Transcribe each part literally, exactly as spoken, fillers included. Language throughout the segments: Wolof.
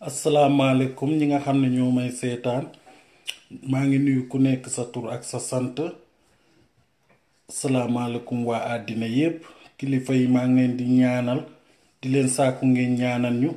asalaamaaleykum ñi nga xam ne ñoo may seetaan maa ngi nuyu ku nekk sa tur ak sa sant asalaamaaleykum waa àddina yépp kilifa yi maa ngi leen di ñaanal di leen sàkku ngeen ñaanal ñu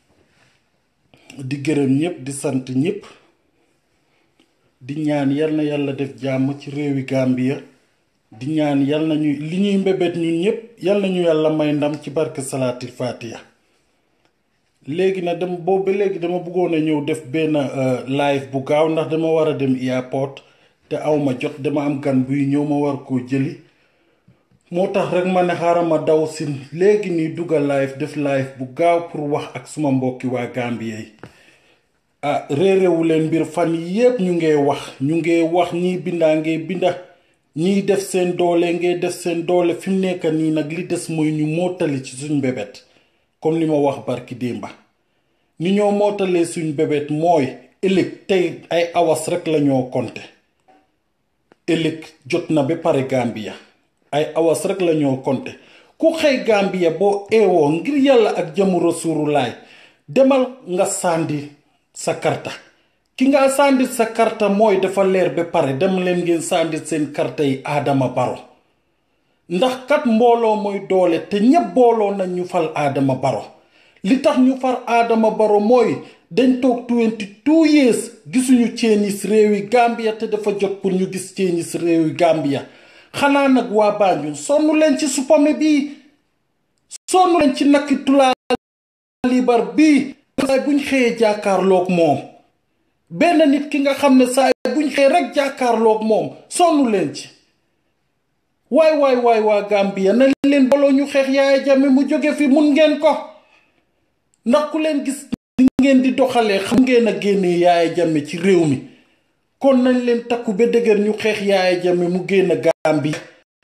di gërëm ñépp di sant ñépp di ñaan yal na yàlla def jàmm ci réewi Gambia di ñaan yal nañu li ñuy mbébét ñun ñépp yal nañu yàlla may ndam ci barke salaatil fatiha léegi nag dama boobu ba léegi dama bëggoon a ñëw def benn live bu gaaw ndax dama war a dem airport te awma jot dama am gan buy ñëw ma war koo jëli moo tax rek ma ne xaaral ma daw si léegi nii dugga live def live bu gaaw pour wax ak suma mbokki waa Gambie yi ah réeréwu leen mbir fan yi yépp ñu ngee wax ñu ngee wax ñii bindaa ngee binda ñiy def seen doole ngee def seen doole fi mu nekk nii nag li des mooy ñu mottali ci suñ bébét comme li ma wax barki démba ni ñoo mootalee suñ bébét mooy ëllëg tey ay awas rek lañoo konte ëllëg jot na ba pare Gambia ay awas rek lañoo konte ku xëy Gambia boo eewoo ngir yàlla ak jamu Rasulullah demal nga sàndi sa karta ki nga sàndi sa karta mooy dafa leer ba pare dem leen ngeen sàndi seen karta yi Adama Barrow ndax kat mbooloo mooy doole te ñépp booloo nañ ñu fal Adama Barrow li tax ñu far Adama Barrow mooy dañ toog twenty-two years gisuñu ceeñis réewi Gambia te dafa jot pour ñu gis ceeñis réewi Gambia xanaa nag waa Banjul sonn leen ci supame bii sonn leen ci nakki tulaa libar bii saay buñ xëyee jàkkaarloog moom benn nit ki nga xam ne saay buñ xëyee rek jàkkaarloog moom sonn leen ci waay waay waay waa Gambia na leen boloo ñu xeex Yaaya Jammeh mu jóge fi mun ngeen ko ndax ku leen gis ni ngeen di doxalee xam ngeen a génnee Yaaya Jammeh ci réew mi kon nañ leen takku ba dëgër ñu xeex Yaaya Jammeh mu génn Gambia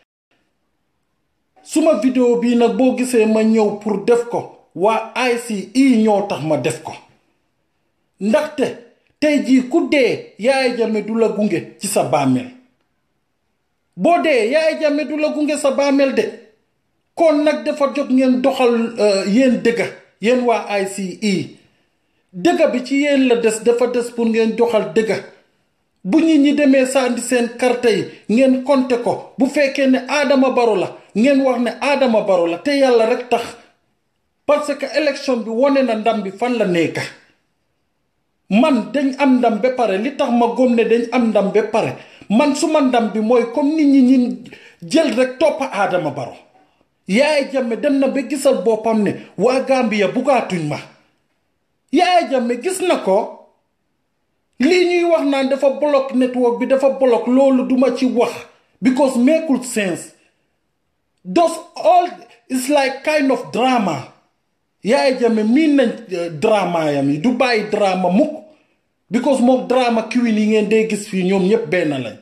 suma vidéo bii nag boo gisee ma ñëw pour def ko waa I C E ñoo tax ma def ko ndaxte tey jii ku dee Yaaya Jammeh du la gunge ci sa bàmmeel boo dee Yaaya Jammeh du la gunge sa bàmmeel de kon nag dafa jot ngeen doxal yéen dëgga yéen waa I C E dëgga bi ci yéen la des dafa des pour ngeen doxal dëgga bu nit ñi demee sànni seen carte yi ngeen compter ko bu fekkee ne Adama Barrow la ngeen wax ne Adama Barrow la te yàlla rek tax parce que élection bi wone na ndam bi fan la nekka man dañ am ndam ba pare li tax ma gëm ne dañ am ndam ba pare man suma ndam bi mooy comme nit ñi ñin jël rek topp Adama Barrow Yaaya Jammeh dem na ba gisal boppam ne waa Gambia bugaatuñ ma Yaaya Jammeh gis na ko lii ñuy wax naan dafa block network bi dafa block loolu duma ci wax because makul sense those all is like kind of drama Yaaya Jammeh miin nañ drama yam yi du bàyyi drama mukk because moom drama queen yi ngeen dee gis fii ñoom ñépp benn lañ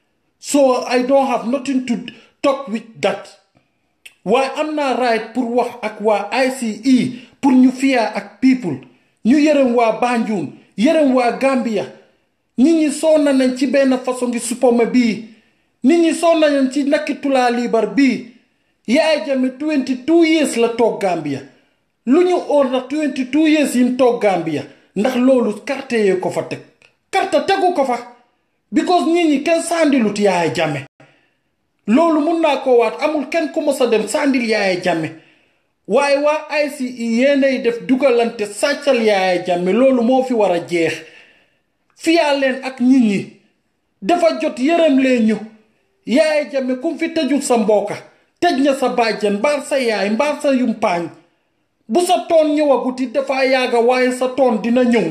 so I don't have nothing to talk with that waaye am naa right pour wax ak waa I C E pour ñu fiyaa ak people ñu yërëm waa Banjul yërëm waa Gambia nit ñi sonna nañ ci benn façon ngi supame bii nit ñi sonna nañ ci nakki tulaa liibar bii Yaaya Jammeh twenty-two years la toog Gambia lu ñu óor na twenty-two years yi mu toog Gambia ndax loolu carte yee ko fa teg carte tegu ko fa because nit ñi kenn sandilut Yaaya Jammeh loolu mun naa ko waat amul kenn ku mos a dem sandil Yaaya Jammeh waaye waa I C E yéenay def dugalante sàccal Yaaya Jammeh loolu moo fi war a jeex fiyaa leen ak nit ñi dafa jot yërëm leen ñu Yaaya Jammeh kum fi tëjul sa mbooka tëj na sa bàjjen mbaar sa yaay mbaar sa yumpaañ bu sa toon ñëwaguti dafa yàgga waaye sa toon dina ñëw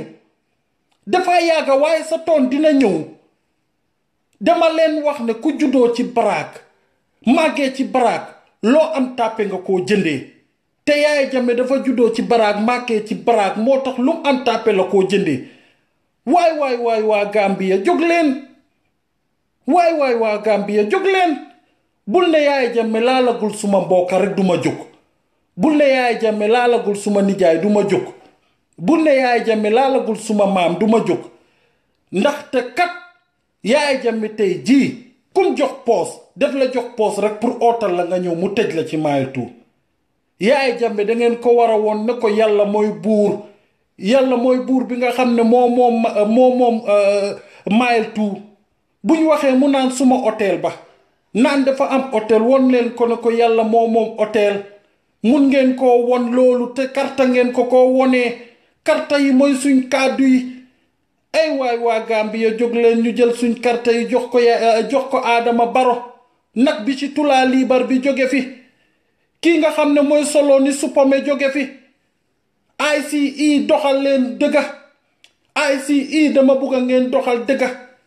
dafa yàgga waaye sa toon dina ñëw dama leen wax ne ku juddoo ci baraak màggee ci baraak loo am tàppe nga koo jëndee te Yaaya Jammeh dafa juddoo ci baraak màggee ci baraak moo tax lu mu am tàppe la koo jëndee waay waay waay waa Gambia jóg leen waay waay waa Gambia jóg leen bul ne Yaaya Jammeh laalagul suma mbokka rek duma jóg bul ne Yaaya Jammeh laalagul suma nijaay duma jóg bul ne Yaaya Jammeh laalagul suma maam duma jóg ndaxte kat Yaaya Jammeh tey jii kum jox poos def la jox poos rek pour ootal la nga ñëw mu tëj la ci Mile Two Yaaya Jammeh da ngeen ko war a woon ne ko yàlla mooy buur yàlla mooy buur bi nga xam ne moo moom moo moom Mile Two buñ waxee mu naan suma hôtel ba naan dafa am hôtel won leen ko ne ko yàlla moo moom hôtel mun ngeen koo won loolu te karta ngeen ko koo wonee karta yi mooy suñ kàddu yi ay waay waa Gambia jóg leen ñu jël suñ karta yi jox ko jox ko Adama Barrow nag bi ci tulaa liibar bi jóge fi kii nga xam ne mooy solo ni suppome jóge fi I C E doxal leen dëgga I C E dama bugg a ngeen doxal dëgga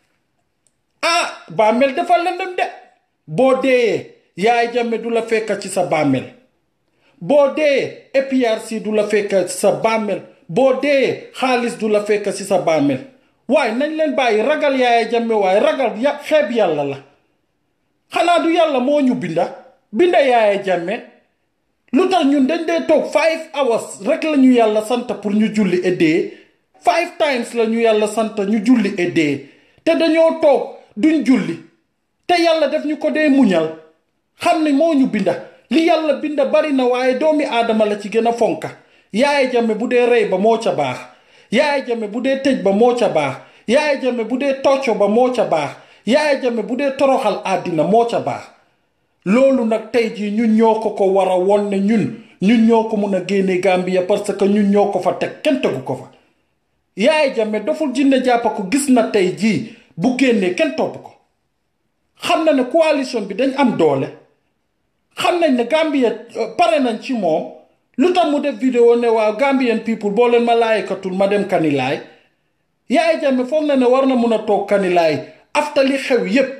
ah bàmmeel dafa lëndëm de boo deeyee Yaya Jammeh du la fekk ci sa bàmmeel boo deeyee A P R C du la fekk ci sa bàmmeel boo deeyee xaalis du la fekk ci sa bàmmeel waaye nañ leen bàyyi ragal Yaya Jammeh waaye ragal ya xeeb yàlla la xanaa du yàlla moo ñu binda binda Yaya Jammeh lu tax ñun dañ dee toog five hours rek la ñu yàlla sant pour ñu julli eddee five times la ñu yàlla sant ñu julli eddee te dañoo toog duñ julli te yàlla def ñu ko dee muñal xam ne moo ñu binda li yàlla binda bari na waaye doomi aadama la ci gën a fonka Yaya Jammeh bu dee rey ba moo ca baax Yaya Jammeh bu dee tëj ba moo ca baax Yaya Jammeh bu dee tocco ba moo ca baax Yaya Jammeh bu dee toroxal àddina moo ca baax loolu nag tey jii ñun ñoo ko ko war a won ne ñun ñun ñoo ko mun a génne Gambia parce que ñun ñoo ko fa teg kenn tegu ko fa Yaya Jammeh doful jinne jàppa ko gis na tey jii bu génnee kenn topp ko xam na ne coalition bi dañ am doole xam nañ ne Gambia pare nañ ci moom lu tax mu def vidéo ne waaw Gambian people boo leen ma laaykatul ma dem Kanilaay Yaya Jammeh foog na ne war na mun a toog Kanilaay after li xew yépp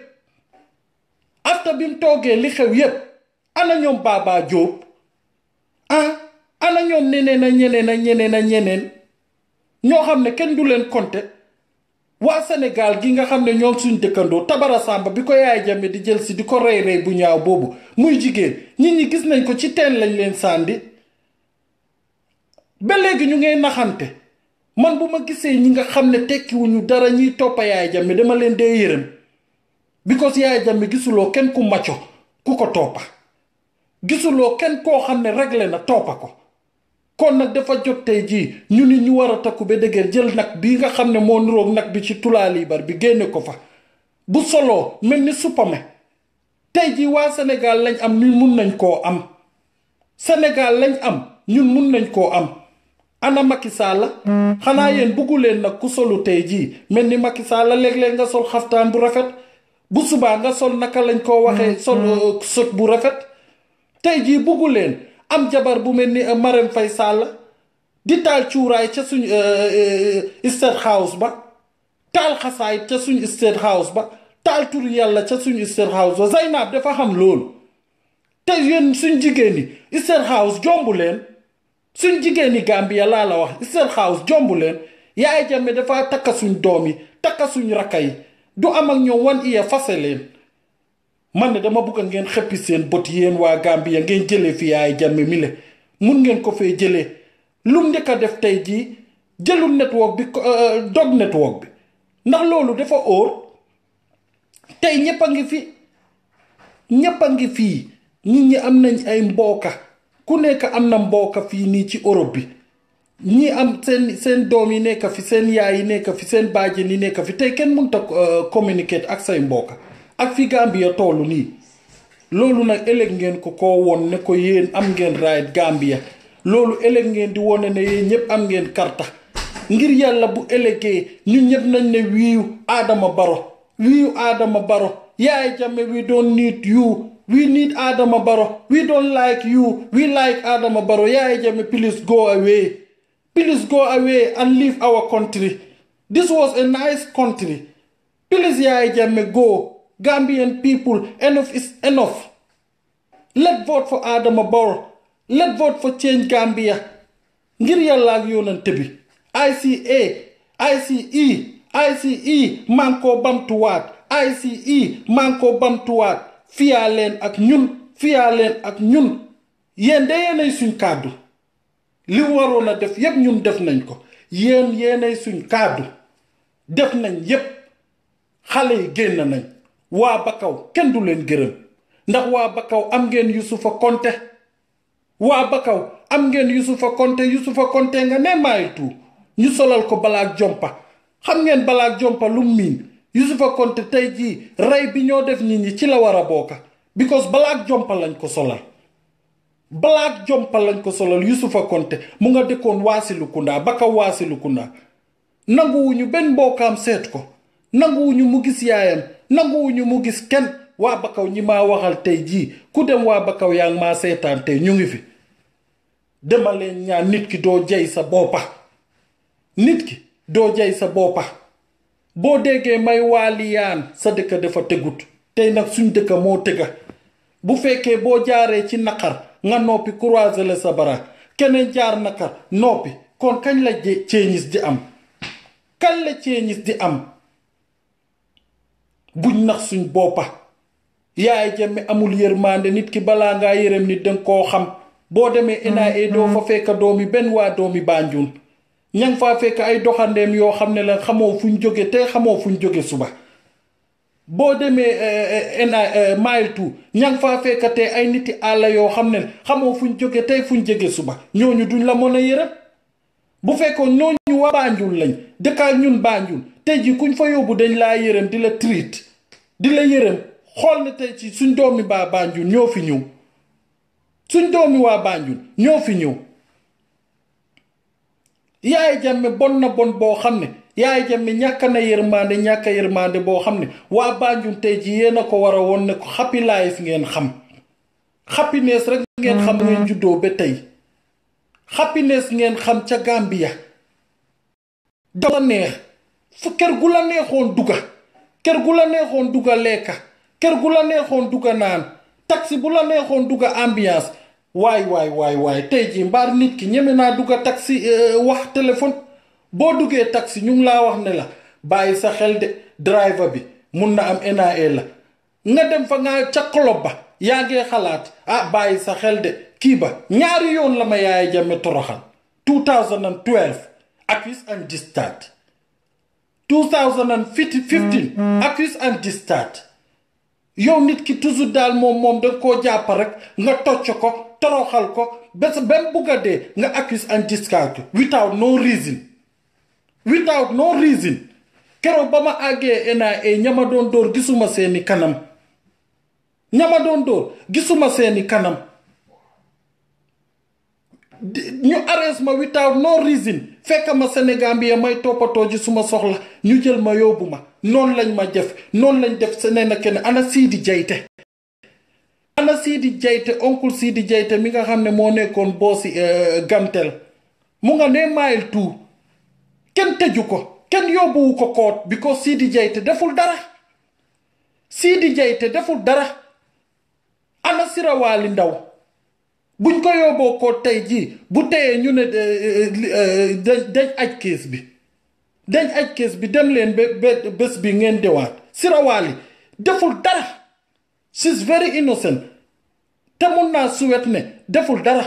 after bi mu toogee li xew yépp ana ñoom Baba Jóob ah ana ñoom neneen a ñeneen a ñeneen a ñeneen ñoo xam ne kenn du leen compter waa Sénégal gi nga xam ne ñoom suñ dëkkandoo Tabara Samba bi ko Yaya Jammeh di jël si di ko rey rey bu ñaaw boobu muy jigéen nit ñi gis nañ ko ci teen lañ leen sàndi ba léegi ñu ngay naxante man bu ma gisee ñi nga xam ne tekkiwuñu dara ñiy toppa Yaya Jammeh dama leen dee yërëm because Yaya Jammeh gisuloo kenn ku macco ku ko toppa gisuloo kenn koo xam ne réglé na toppa ko kon nag dafa jot tey jii ñu ni ñu war a takku ba dëgër jël nag bii nga xam ne moo niroog nag bi ci tulaa liibar bi génne ko fa bu soloo mel ni suppame tey jii waa Sénégal lañ am ñun mun nañ koo am Sénégal lañ am ñun mun nañ koo am ana Macky Sall xanaa yéen buggu leen nag ku solu tey jii mel ni Macky Sall léeg-léeg nga sol xaftaan bu rafet bu subaa nga sol naka lañ koo waxee sol sot bu rafet tey jii buggu leen am jabar bu mel ni Marème Faye Sall di taal cuuraay ca suñ State House ba taal xasaay ca suñ State House ba taal tur yàlla ca suñ State House ba Zaynab dafa xam loolu te yéen suñ jigéen ñi State House jombu leen suñ jigéen ñi Gambia laa la wax State House jombu leen Yaya Jammeh dafa takka suñ doom yi takka suñ rakka yi du am ak ñoom wan iya fase leen man ne dama bëgg ngeen xëppi seen bët yéen waa Gambia ngeen jëlee fi Yaya Jammeh mi le mun ngeen ko fee jëlee lum njëkk a def tey jii jëlul network bi dog network bi ndax loolu dafa óor tey ñëpp a ngi fi ñëpp a ngi fii nit ñi am nañ ay mbooka ku nekk am na mbooka fii nii ci Europe bi ñi am seen seen doom yi nekk fi seen yaay yi nekk fi seen bàjjen yi nekk fi tey kenn mënut a communiquer ak say mbooka ak fi Gambia toolu nii loolu nag ëllëg ngeen ko koo won ne ko yéen am ngeen right Gambia loolu ëllëg ngeen di wone ne yéen ñëpp am ngeen karta ngir yàlla bu ëllëgee ñun ñëpp nañ ne wiiw Adama Barrow wiiw Adama Barrow Yaya Jammeh we don't need you we need Adama Barrow we don't like you we like Adama Barrow Yaya Jammeh please go away please go away and leave our country this was a nice country please Yaya Jammeh go Gambian people, enough is enough. Let's vote for Adama Barrow. Let's vote for Change Gambia. Ngir yàlla ak yonent bi I C A I C E I C E man koo bamtuwaat I C E man koo bamtuwaat fiyaa leen ak ñun fiyaa leen ak ñun yéen de yéenay suñ kàddu li waroon a def yépp ñun def nañ ko yéen yéenay suñ kàddu def nañ yépp xale yi génn nañ waa Bakaw kenn du leen gërëm ndax waa Bakaw am ngeen Yusufa Konte waa Bakaw am ngeen Yusufa Konte Yusufa Konte nga ne Mile Two ñu solal ko Black Jompa xam ngeen Black Jompa lu miin Youssoufa Konté tey jii rey bi ñoo def nit ñi ci la war a bokka because Black Jompa lañ ko solal Black Jompa lañ ko solal Youssoufa Konté mu nga dëkkoon Waasilikunda baka Waasilikunda nanguwuñu benn mbokkaam seet ko nanguwuñu mu gis yaayam nanguwuñu mu gis kenn waa Bakaw ñi maa waxal tey jii ku dem waa Bakaw yaa ngi maa seetaan tey ñu ngi fi dema leen ñaan nit ki doo jay sa boppa nit ki doo jay sa boppa boo déggee may waaliyaan sa dëkk dafa tegut tey nag suñ dëkk moo tëgga bu fekkee boo jaaree ci naqar nga noppi croiser le sa bara keneen jaar naqar noppi kon kañ la ceeñis di am kañ la ceeñis di am buñ nax suñ boppa Yaya Jammeh amul yërmande nit ki balaa ngaa yërëm nit danga koo xam boo demee N I A doo fa fekk doomi benn waa doomi Banjul ña nga faa fekk ay doxandeem yoo xam ne la xamoo fuñ jóge tey xamoo fuñ jóge suba boo demee N I mile two ña nga faa fekk tey ay niti àll yoo xam ne xamoo fuñ jóge tey fuñ jóge suba ñooñu duñ la mën a yërëm bu fekkoon ñooñu waa Banjul lañ dëkkaak ñun Banjul tey ji kuñ fa yóbbu dañ laa yërëm di la treat di la yërëm xool ne tey ci suñ doomi baa Banjul ñoo fi ñëw suñ doomi waa Banjul ñoo fi ñëw Yaya Jammeh bon na bon boo xam ne Yaya Jammeh ñàkk na yërmande ñàkk yërmande boo xam ne waa Banjul tey ji yéen a ko war a woon ne ko happy life ngeen xam happiness rek ngeen xam ngeen juddoo ba tey happiness ngeen xam ca Gambia dafa neex fu kër gu la neexoon dugga kër gu la neexoon dugga lekka kër gu la neexoon dugga naan taxi bu la neexoon dugga ambiance waay waay waay waay tey jii mbaar nit ki ñeme naa dugga taxi wax téléphone boo duggee taxi ñu ngi laa wax ne la bàyyi sa xel de driver bi mun na am N I A la nga dem fa nga ca club ba yaa ngee xalaat ah bàyyi sa xel de kii ba ñaari yoon la ma Yaya Jammeh toroxal two thousand twelve accuse and discharge two thousand fifteen accuse and discharge yow nit ki toujours daal moom moom danga koo jàpp rek nga tocc ko toroxal ko bés benn bugga dee nga accuse and discharge without no reason without no reason keroog ba ma àggee N I A ñama doon dóor gisuma seeni kanam ñama doon dóor gisuma seeni kanam ñu arrest ma without no reason fekk ma Sénégambie may toppatoo ji suma soxla ñu jël ma yóbbu ma noonu lañ ma def noonu lañ def seneen a kenn ana Sidi Jayte ana Sidi Jayte oncle Sidi Jayte mi nga xam ne moo nekkoon boosi Gamtel mu nga ne mile two kenn tëju ko kenn yóbbuwu ko koot because Sidi Jayte deful dara Sidi Jayte deful dara ana Sirawaali Ndaw buñ ko yóbboo ko tey jii bu teyee ñu ne dañ aj kees bi dañ aj kees bi dem leen ba bés bi ngeen dewaat Sirawaali deful dara she's very innocent te mun naa suwet ne deful dara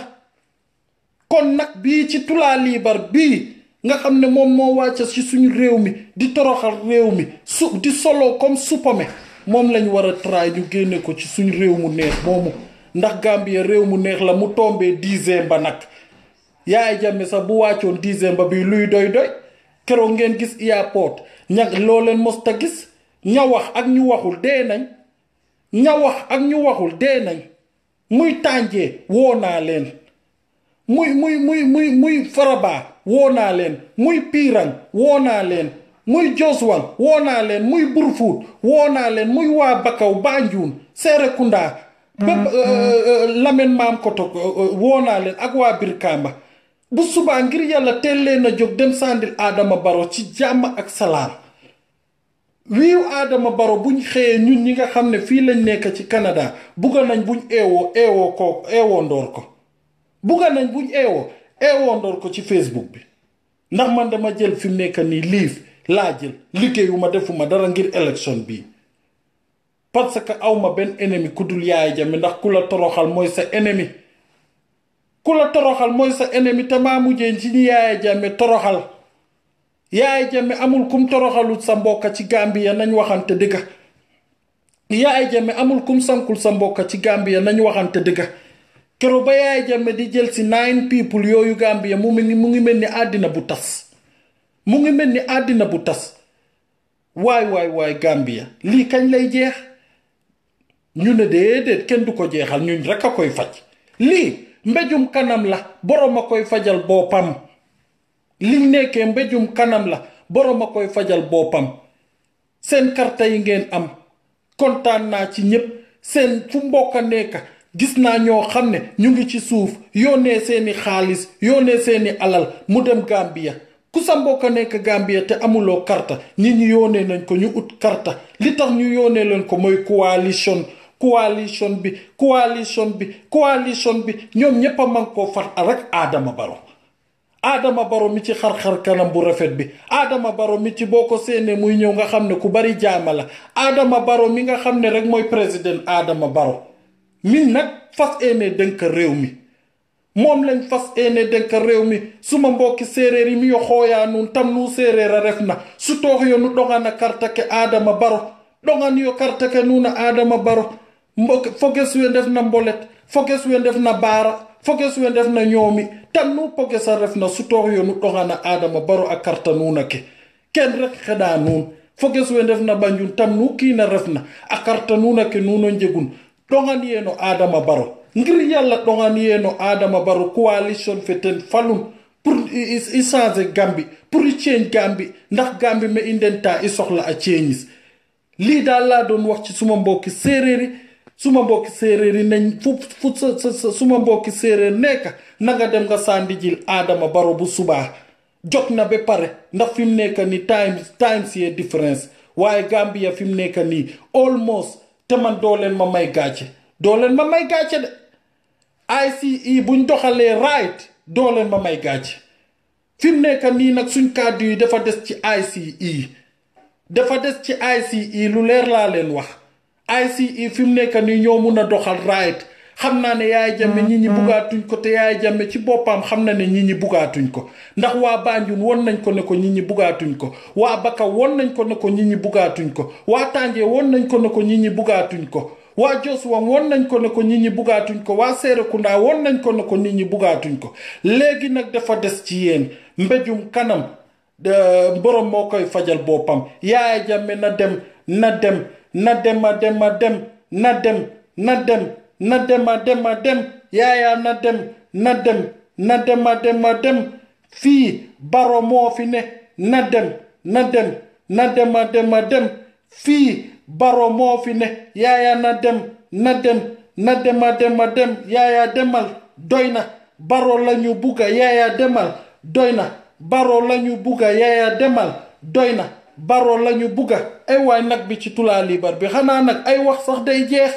kon nag bii ci tulaa liibar bii nga xam ne moom moo wàcca ci suñu réew mi di toroxal réew mi su di solo comme suppame moom lañ war a try ñu génne ko ci suñu réew mu neex moomu ndax Gambia réew mu neex la mu tombee décembre nag Yaya Jammeh sax bu wàccoon décembre bi luy doy doy keroog ngeen gis airport ñag loo leen mosta gis ña wax ak ñu waxul dee nañ ña wax ak ñu waxul dee nañ muy tànjee woo naa leen muy muy muy muy muy Faraba woo naa leen muy Pirang woo naa leen muy Joswal woo naa leen muy Burfoot woo naa leen muy waa Bakaw Banjul Serekunda bépp Lamen Maam Koto woo naa leen ak waa Brikama bu subaa ngir yàlla teel leen a jóg dem sàndil Adama Barrow ci jàmm ak salaam wiiw Adama Barrow buñ xëyee ñun ñi nga xam ne fii lañ nekk ci Canada bugga nañ buñ eewoo eewoo ko eewoo ndoor ko bugga nañ buñ eewoo eewoo ndoor ko ci Facebook bi ndax man dama jël fi mu nekk nii liif laa jël liggéeyuma defuma dara ngir élection bii parce que awma benn ennemi ku dul Yaya Jammeh ndax ku la toroxal mooy sa ennemi ku la toroxal mooy sa ennemi te maa mujjee ci ñi Yaya Jammeh toroxal Yaya Jammeh amul kum toroxalut sa mbokka ci Gambia nañ waxante dëgga Yaya Jammeh amul kum sankul sa mbokka ci Gambia nañ waxante dëgga kero ba Yaya Jammeh di jël si nine people yooyu Gambia mu ngi mu ngi mel ni àddina bu tas mu ngi mel ni àddina bu tas waay waay waay Gambia lii kañ lay jeex ñu ne déedéet kenn du ko jeexal ñun rek a koy faj lii mbéjum kanam la borom a koy fajal boppam li nekkee mbéjum kanam la borom a koy fajal boppam seen karta yi ngeen am kontaan naa ci ñépp seen fu mbokk a nekk gis naa ñoo xam ne ñu ngi ci suuf yónnee seeni xaalis yónnee seeni alal mu dem Gambia ku sa mbokk a nekk Gambia te amuloo karta nit ñi yónnee nañ ko ñu ut karta li tax ñu yónnee leen ko mooy coalition coalition bi coalition bi coalition bi ñoom ñépp a man koo far rek Adama Barrow Adama Barrow mi ci xar-xar kanam bu rafet bi Adama Barrow mi ci boo ko séenee muy ñëw nga xam ne ku bari jaama la Adama Barrow mi nga xam ne rek mooy président Adama Barrow mi nag fas eenee dënk réew mi moom lañ fas eenee dënk réew mi suma mbokki séeréer yi mi yo xooyaa nun tam nu séeréer a ref na su toox yo nu ɗongana kartake Adama Barrow ɗongan yo kartake nuuna Adama Barrow mbokk foges we ndef na mbolet foges we ndef na baara foges we ndef na ñoomi tam nu poges a ref na su toox yo nu ɗongana Adama Barrow a karta nuuna ke kenn rek xeɗa nuun foges we ndef na Banjul tam nu kiina ref na a karta nuuna ke nuuno njegun ɗongan yeeno Adama Barrow ngir yàlla ɗongan yeeno Adama Barrow coalition fe ten falun pour i changer Gambie pour i change Gambie ndax Gambie me i ndenta i soxla a changes lii daal laa doon wax ci suma mbokki séeréer yi suma mbokki séeréer yi nañ fu fu sa suma mbokki séeréer nekk na nga dem nga sàndi jil Adama Barrow bu subaa jot na ba pare ndax fi mu nekk nii times times yee difference waaye Gambia fi mu nekk nii almost te man doo leen ma may gàcce doo leen ma may gàcce de I C E buñ doxalee right doo leen ma may gàcce fi mu nekk nii nag suñ kàddu yi dafa des ci I C E dafa des ci I C E lu leer laa leen wax I C E fi mu nekk nii ñoo mun a doxal right xam naa ne Yaya Jammeh ñi ñi bugaatuñ ko te Yaya Jammeh ci boppam xam na ne ñi ñi bugaatuñ ko ndax waa Banjul won nañ ko ne ko ñi ñi bugaatuñ ko waa Bakaw won nañ ko ne ko ñi ñi bugaatuñ ko waa Tànjee won nañ ko ne ko ñi ñi bugaatuñ ko waa Joswang won nañ ko ne ko ñi ñi bugaatuñ ko waa Serekunda won nañ ko ne ko nit ñi bugaatuñ ko léegi nag dafa des ci yéen mbéjum kanam borom moo koy fajal boppam Yaya Jammeh na dem na dem na dem a dem a dem na dem na dem na dem a dem a dem Yaya na dem na dem na dem a dem a dem fii Barrow moo fi ne na dem na dem na dem a dem a dem fii Barrow moo fi ne Yaya na dem na dem na dem a dem a dem Yaya demal doy na Barrow la ñu bugga Yaya demal doy na Barrow la ñu bugga Yaya demal doy na Barrow la ñu bugga ay waay nag bi ci tulaa liibar bi xanaa nag ay wax sax day jeex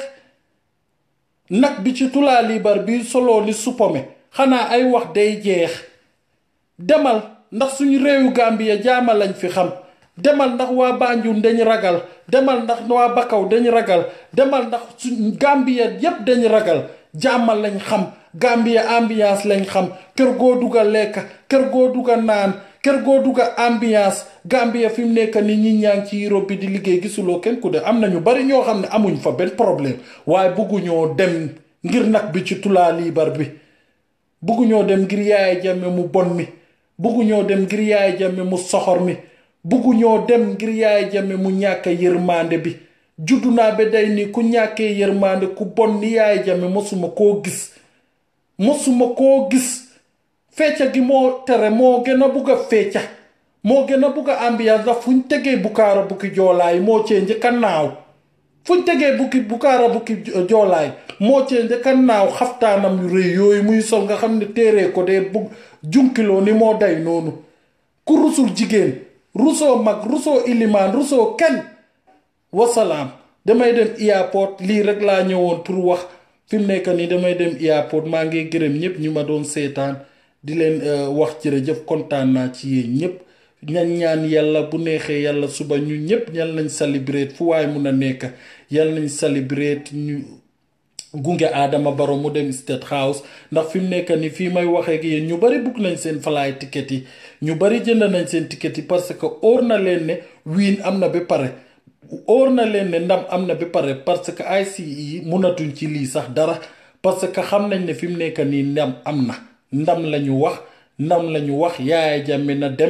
nag bi ci tulaa liibar bi solo ni suppome xanaa ay wax day jeex demal ndax suñu réewu Gambia jaama lañ fi xam demal ndax waa Banjul dañ ragal demal ndax waa Bakaw dañ ragal demal ndax suñ Gambia yépp dañ ragal jaama lañ xam Gambia ambiance lañ xam kër goo duga lekk kër goo duga naan kër goo duga ambiance Gambia fi mu nekk ni ñi ñaa ngi ci Europe bi di liggéey gisuloo kenn ku de am na ñu bari ñoo xam ne amuñ fa benn problème waaye bugguñoo dem ngir nag bi ci tulaa liibar bi bugguñoo dem ngir Yaya Jammeh mu bon mi bugguñoo dem ngir Yaya Jammeh mu soxor mi bugguñoo dem ngir Yaya Jammeh mu ñàkk yërmande bi juddu naa ba day ni ku ñàkkee yërmande ku bon ni Yaya Jammeh mosuma koo gis mosuma koo gis fecca gi moo tere moo gën a bugg a fecca moo gën a bugg a ambiance ndax fuñ tegee bukaara bukki joolaay moo cee njëkk a naaw fuñ tegee bukki bukaara bukki joolaay moo cee njëkk a naaw xaftaanam yu rëy yooyu muy sol nga xam ne téeree ko dee bugg junkiloo ni moo day noonu ku rusul jigéen rusoo mag rusoo ilimaan rusoo kenn wasalaam damay dem airport lii rek laa ñëwoon pour wax fi mu nekk nii damay dem airport maa ngi gërëm ñëpp ñu ma doon seetaan di leen wax jërëjëf kontaan naa ci yéen ñëpp ñan ñaan yàlla bu neexee yàlla suba ñu ñëpp yal nañ celebrate fu waay mun a nekk yal nañ celebrate ñu gunge Adama Barrow mu dem State House ndax fi mu nekk nii fii may waxee ak yéen ñu bari bugg nañ seen fly ticket yi ñu bari jënd nañ seen ticket yi parce que óor na leen ne wiin am na ba pare óor na leen ne ndam am na ba pare parce que I C E munatuñ ci lii sax dara parce que xam nañ ne fi mu nekk nii ndam am na ndam la ñu wax ndam la ñu wax Yaya Jammeh na dem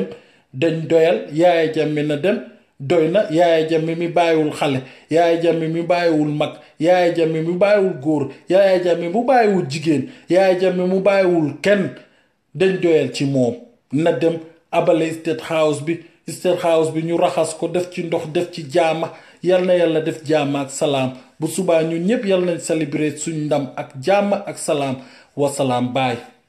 dañ doyal Yaya Jammeh na dem doy na Yaya Jammeh mi bàyyiwul xale Yaya Jammeh mi bàyyiwul mag Yaya Jammeh mi bàyyiwul góor Yaya Jammeh mu bàyyiwul jigéen Yaya Jammeh mu bàyyiwul kenn dañ doyal ci moom na dem abale State House bi State House bi ñu raxas ko def ci ndox def ci jaama yal na yàlla def jaama ak salaam bu subaa ñun ñépp yal nañ célébrer suñ ndam ak jaama ak salaam wasalaam baay